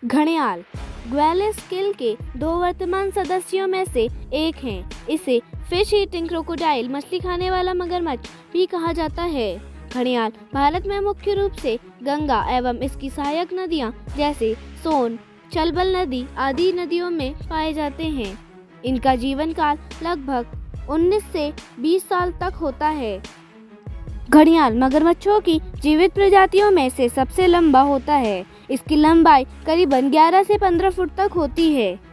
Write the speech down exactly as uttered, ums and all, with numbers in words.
घड़ियाल ग्वाले स्केल के दो वर्तमान सदस्यों में से एक हैं। इसे फिश ईटिंग क्रोकोडाइल मछली खाने वाला मगरमच्छ भी कहा जाता है। घड़ियाल भारत में मुख्य रूप से गंगा एवं इसकी सहायक नदियां जैसे सोन, चंबल नदी आदि नदियों में पाए जाते हैं। इनका जीवन काल लगभग उन्नीस से बीस साल तक होता है। घड़ियाल मगरमच्छों की जीवित प्रजातियों में से सबसे लंबा होता है। इसकी लंबाई करीबन ग्यारह से पंद्रह फुट तक होती है।